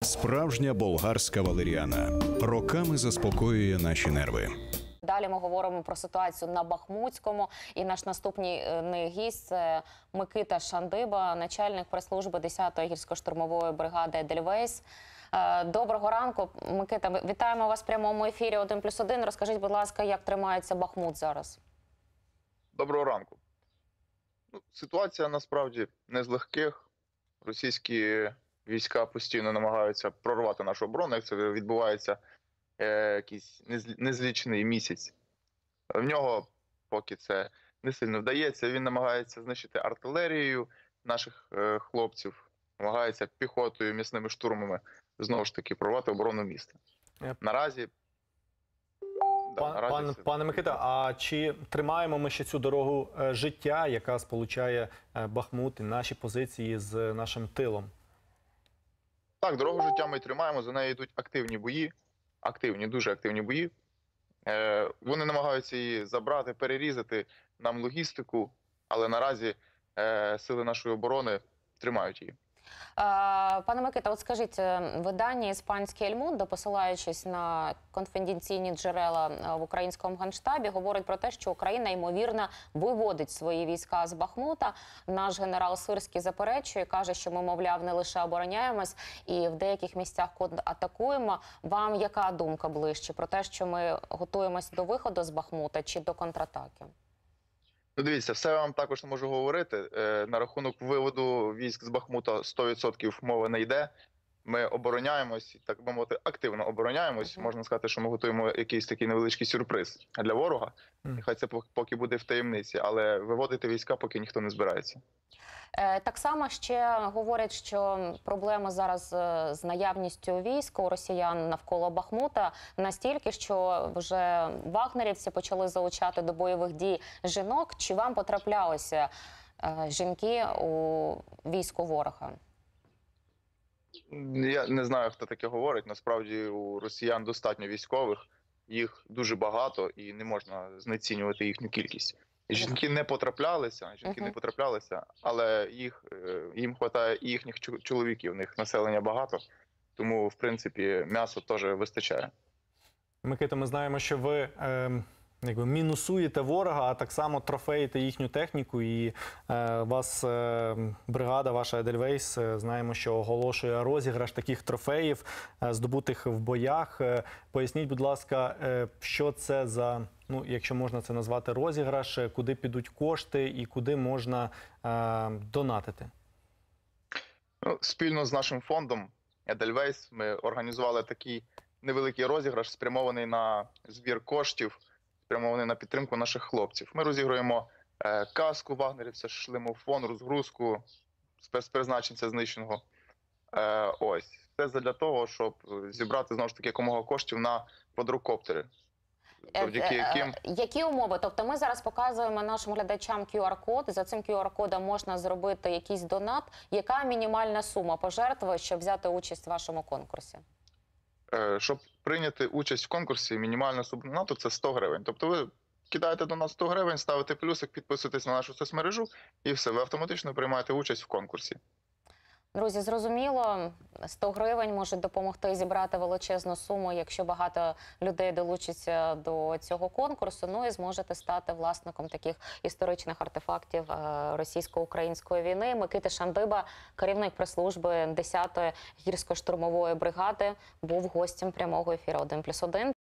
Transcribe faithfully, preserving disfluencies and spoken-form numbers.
Справжня болгарська валеріана роками заспокоює наші нерви. Далі ми говоримо про ситуацію на Бахмутському. І наш наступний гість – це Микита Шандиба, начальник прес-служби десятої гірсько-штурмової бригади «Едельвейс». Доброго ранку, Микита. Вітаємо вас в прямому ефірі один плюс один. Розкажіть, будь ласка, як тримається Бахмут зараз? Доброго ранку. Ну, ситуація насправді не з легких. Російські війська постійно намагаються прорвати нашу оборону, як це відбувається е, якийсь незлічений місяць. В нього поки це не сильно вдається, він намагається знищити артилерією наших е, хлопців, намагається піхотою, міцними штурмами знову ж таки прорвати оборону міста. Yep. Наразі... Пан, да, наразі пан, це... Пане Микита, а чи тримаємо ми ще цю дорогу е, життя, яка сполучає е, Бахмут і наші позиції з нашим тилом? Так, дорогу життя ми тримаємо, за нею йдуть активні бої, активні, дуже активні бої. Е, вони намагаються її забрати, перерізати нам логістику, але наразі е, сили нашої оборони тримають її. Пане Микита, от скажіть, видання іспанське «Ель Мундо», посилаючись на конфіденційні джерела в українському генштабі, говорить про те, що Україна, ймовірно, виводить свої війська з Бахмута. Наш генерал Сирський заперечує, каже, що ми, мовляв, не лише обороняємось і в деяких місцях атакуємо. Вам яка думка ближче? Про те, що ми готуємося до виходу з Бахмута чи до контратаки? Ну, дивіться, все я вам також не можу говорити. Е, на рахунок виводу військ з Бахмута сто відсотків мова не йде. Ми обороняємось, так би мовити, активно обороняємось. Uh-huh. Можна сказати, що ми готуємо якийсь такий невеличкий сюрприз для ворога. Uh-huh. Хай це поки буде в таємниці, але виводити війська поки ніхто не збирається. Так само ще говорять, що проблеми зараз з наявністю військ у росіян навколо Бахмута настільки, що вже вагнерівці почали залучати до бойових дій жінок. Чи вам потраплялися жінки у війську ворога? Я не знаю, хто таке говорить. Насправді у росіян достатньо військових, їх дуже багато і не можна знецінювати їхню кількість. Жінки не потраплялися, жінки uh-huh. не потраплялися, але їх, їм вистачає і їхніх чоловіків, у них населення багато, тому, в принципі, м'ясо теж вистачає. Микита, ми знаємо, що ви е, якби, мінусуєте ворога, а так само трофеїте їхню техніку, і е, вас е, бригада, ваша «Едельвейс», е, знаємо, що оголошує розіграш таких трофеїв, е, здобутих в боях. Е, поясніть, будь ласка, е, що це за... Ну, якщо можна це назвати розіграш, куди підуть кошти і куди можна е, донатити? Ну, спільно з нашим фондом «Едельвейс» ми організували такий невеликий розіграш, спрямований на збір коштів, спрямований на підтримку наших хлопців. Ми розігруємо е, каску вагнерівця, шлемофон, розгрузку спецпризначенця знищеного. Е, ось. Це для того, щоб зібрати, знову ж таки, якомога коштів на квадрокоптери. Завдяки яким... Які умови? Тобто ми зараз показуємо нашим глядачам кю ар-код, за цим кю ар-кодом можна зробити якийсь донат. Яка мінімальна сума пожертви, щоб взяти участь в вашому конкурсі? Щоб прийняти участь в конкурсі, мінімальна сума донату – це сто гривень. Тобто ви кидаєте до нас сто гривень, ставите плюсик, підписуєтесь на нашу соцмережу і все, ви автоматично приймаєте участь в конкурсі. Друзі, зрозуміло, сто гривень можуть допомогти зібрати величезну суму, якщо багато людей долучаться до цього конкурсу, ну і зможете стати власником таких історичних артефактів російсько-української війни. Микита Шандиба, керівник прес-служби десятої гірсько-штурмової бригади, був гостем прямого ефіру один плюс один.